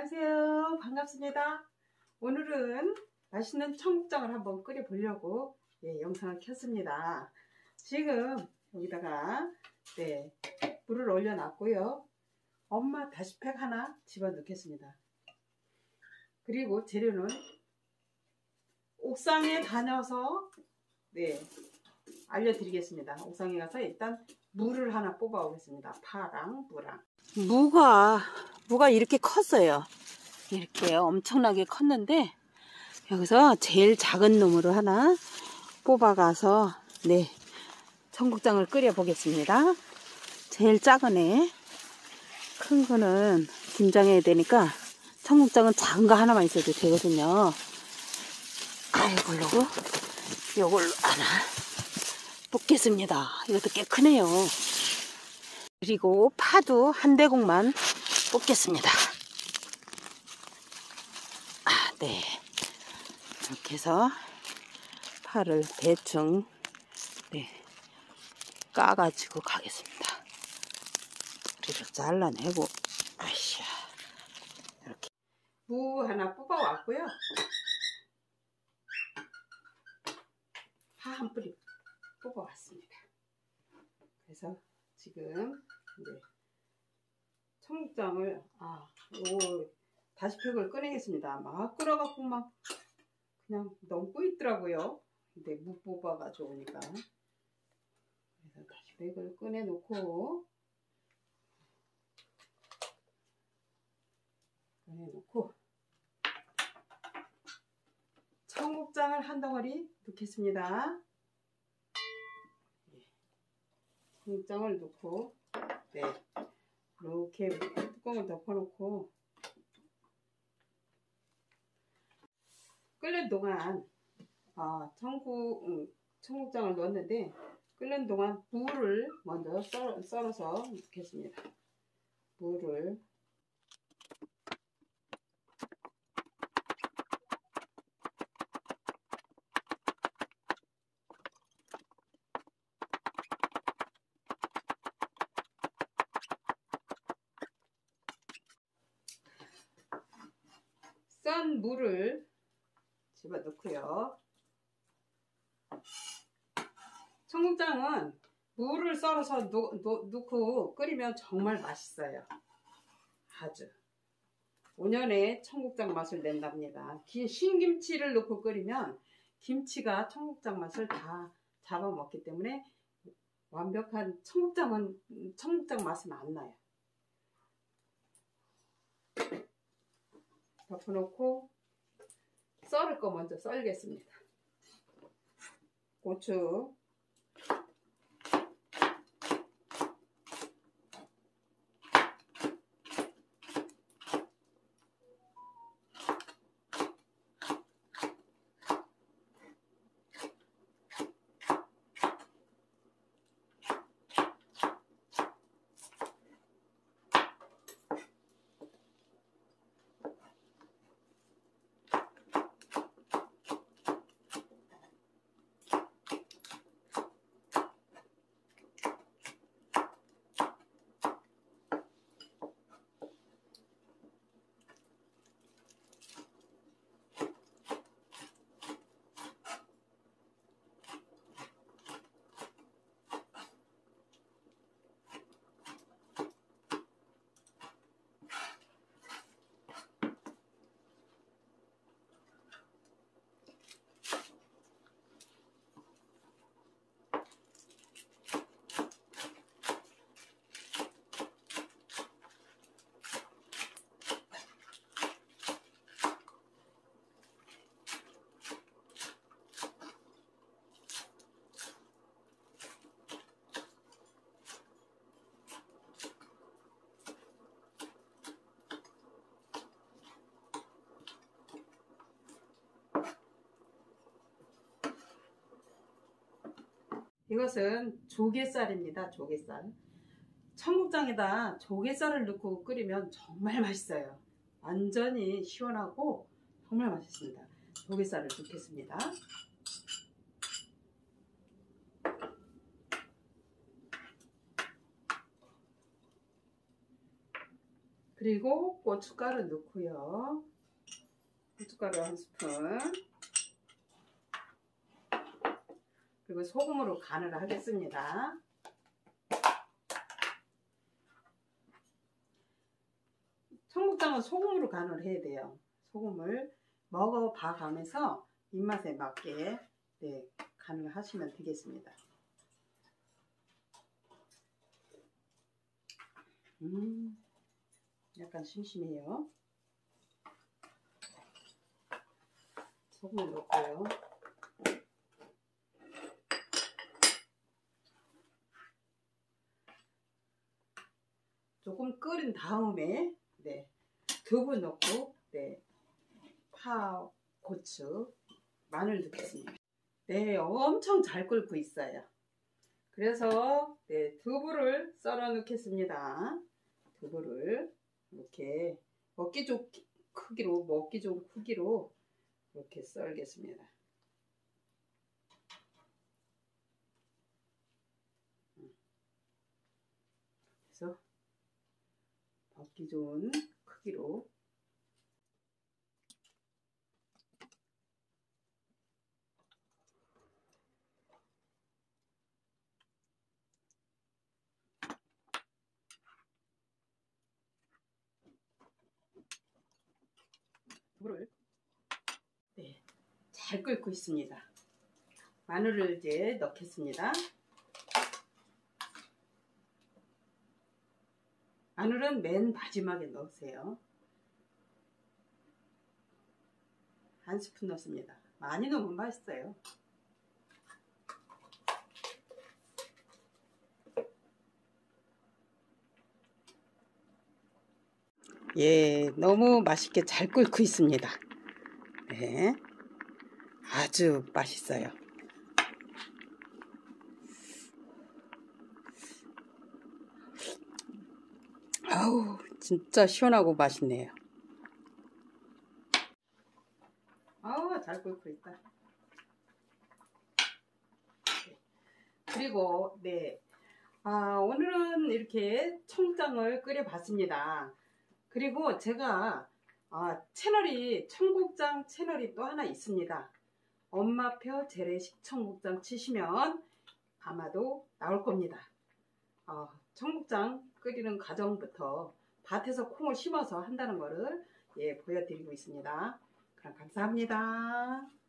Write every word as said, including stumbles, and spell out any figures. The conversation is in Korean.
안녕하세요. 반갑습니다. 오늘은 맛있는 청국장을 한번 끓여 보려고 예, 영상을 켰습니다. 지금 여기다가 네, 물을 올려 놨고요. 엄마 다시팩 하나 집어 넣겠습니다. 그리고 재료는 옥상에 다녀서 네, 알려드리겠습니다. 옥상에 가서 일단 무를 하나 뽑아 오겠습니다. 파랑 무랑. 무가 무가 이렇게 컸어요. 이렇게 엄청나게 컸는데 여기서 제일 작은 놈으로 하나 뽑아가서 네 청국장을 끓여 보겠습니다. 제일 작은 애, 큰 거는 김장해야 되니까 청국장은 작은 거 하나만 있어도 되거든요. 이걸로 요걸로 하나 뽑겠습니다. 이것도 꽤 크네요. 그리고 파도 한 대국만 뽑겠습니다. 아, 네. 이렇게 해서 파를 대충 네, 까가지고 가겠습니다. 그리고 잘라내고, 아이샤. 이렇게. 무 하나 뽑아왔고요. 파 한 뿌리 뽑아왔습니다. 그래서 지금 네, 청국장을 아, 요 다시팩을 꺼내겠습니다. 막 끓어갖고 막 그냥 넘고 있더라고요. 근데 무 뽑아가 좋으니까. 그래서 다시팩을 꺼내 놓고 꺼내 놓고 청국장을 한 덩어리 넣겠습니다. 청국장을 넣고 네, 이렇게 뚜껑을 덮어놓고 끓는 동안 아, 청국, 음, 청국장을 넣었는데 끓는 동안 무를 먼저 썰, 썰어서 넣겠습니다. 무를 썬 물을 집어 넣고요. 청국장은 무를 썰어서 놓, 놓, 넣고 끓이면 정말 맛있어요. 아주 온연의 청국장 맛을 낸답니다. 신김치를 넣고 끓이면 김치가 청국장 맛을 다 잡아먹기 때문에 완벽한 청국장은 청국장 맛은 안 나요. 덮어놓고 썰을 거 먼저 썰겠습니다. 고추, 이것은 조개살입니다. 조개살. 청국장에다 조개살을 넣고 끓이면 정말 맛있어요. 완전히 시원하고 정말 맛있습니다. 조개살을 넣겠습니다. 그리고 고춧가루 넣고요. 고춧가루 한 스푼. 그리고 소금으로 간을 하겠습니다. 청국장은 소금으로 간을 해야 돼요. 소금을 먹어봐 가면서 입맛에 맞게 네, 간을 하시면 되겠습니다. 음, 약간 심심해요. 소금을 넣고요. 조금 끓인 다음에 네, 두부 넣고 네, 파, 고추, 마늘 넣겠습니다. 네, 엄청 잘 끓고 있어요. 그래서 네, 두부를 썰어 넣겠습니다. 두부를 이렇게 먹기 좋은 크기로 먹기 좋은 크기로 이렇게 썰겠습니다. 그래서 먹기 좋은 크기로 두부를 네, 잘 끓고 있습니다. 마늘을 이제 넣겠습니다. 마늘은 맨 마지막에 넣으세요. 한 스푼 넣습니다. 많이 넣으면 맛있어요. 예, 너무 맛있게 잘 끓고 있습니다. 네, 아주 맛있어요. 아우, 진짜 시원하고 맛있네요. 아우, 잘 끓고 있다. 네. 그리고 네, 아, 오늘은 이렇게 청국장을 끓여 봤습니다. 그리고 제가 아, 채널이 청국장 채널이 또 하나 있습니다. 엄마표 재래식 청국장 치시면 아마도 나올 겁니다. 어, 청국장 끓이는 과정부터 밭에서 콩을 심어서 한다는 것을 예, 보여드리고 있습니다. 그럼 감사합니다.